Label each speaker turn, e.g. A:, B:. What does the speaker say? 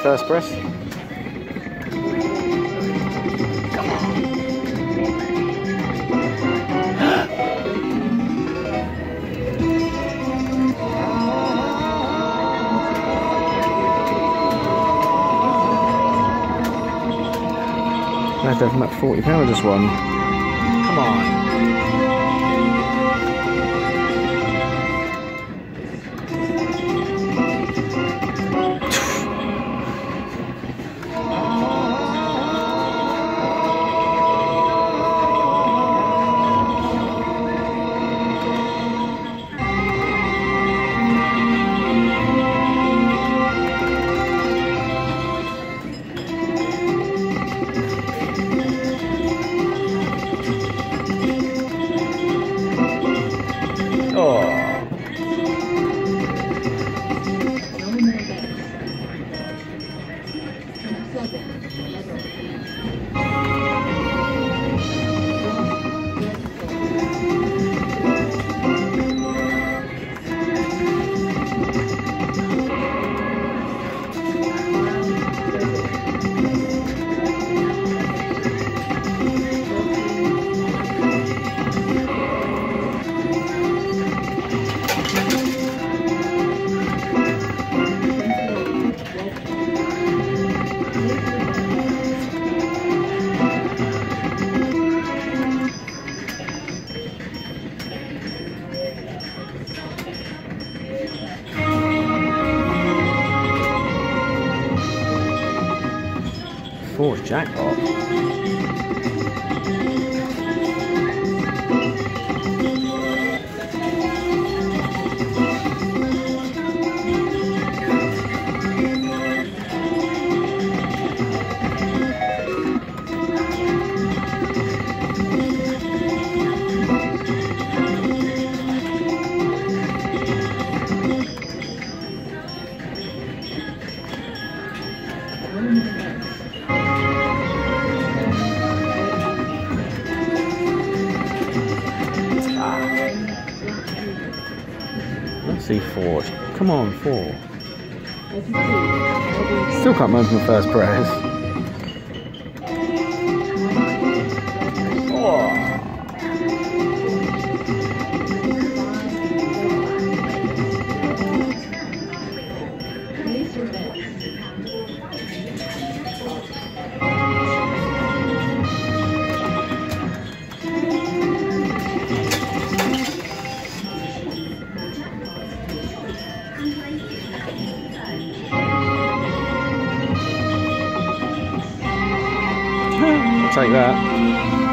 A: first press. Come on. I have to have about 40 power just one. Come on. Oh. Fourth jackpot. Let's see, 4. Come on, 4. Still can't run from the first press. Oh. I'll take that.